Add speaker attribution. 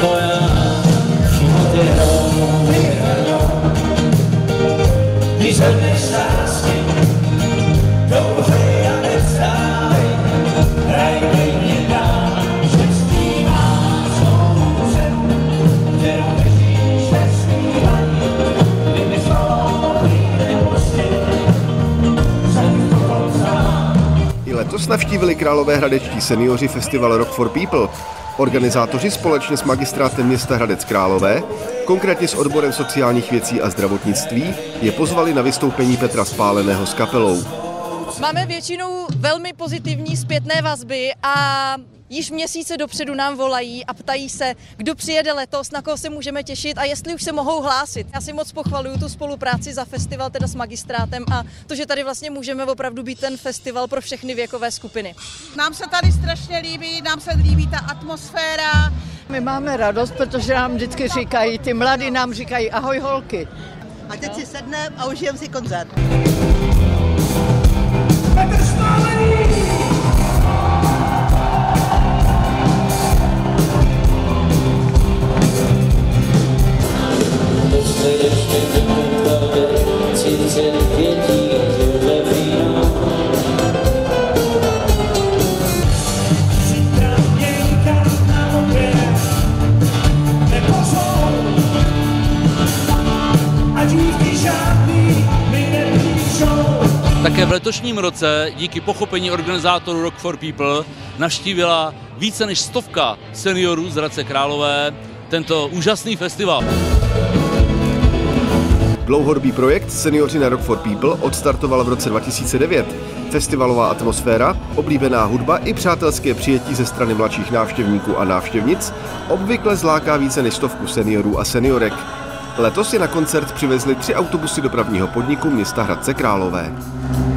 Speaker 1: Letos navštívili královéhradečtí seniori festival Rock for People. Organizátoři společně s magistrátem města Hradec Králové, konkrétně s odborem sociálních věcí a zdravotnictví, je pozvali na vystoupení Petra Spáleného s kapelou.
Speaker 2: Máme většinou velmi pozitivní zpětné vazby a již měsíce dopředu nám volají a ptají se, kdo přijede letos, na koho se můžeme těšit a jestli už se mohou hlásit. Já si moc pochvaluju tu spolupráci za festival teda s magistrátem a to, že tady vlastně můžeme opravdu být ten festival pro všechny věkové skupiny.
Speaker 3: Nám se tady strašně líbí, nám se líbí ta atmosféra.
Speaker 4: My máme radost, protože nám vždycky říkají, ty mladí nám říkají ahoj holky.
Speaker 3: A teď si sedneme a užijeme si koncert.
Speaker 5: Petr Spálený!
Speaker 6: Také v letošním roce díky pochopení organizátorů Rock for People navštívila více než 100 seniorů z Hradce Králové tento úžasný festival.
Speaker 1: Dlouhodobý projekt Seniori na Rock for People odstartoval v roce 2009. Festivalová atmosféra, oblíbená hudba i přátelské přijetí ze strany mladších návštěvníků a návštěvnic obvykle zláká více než 100 seniorů a seniorek. Letos si na koncert přivezli 3 autobusy dopravního podniku města Hradce Králové.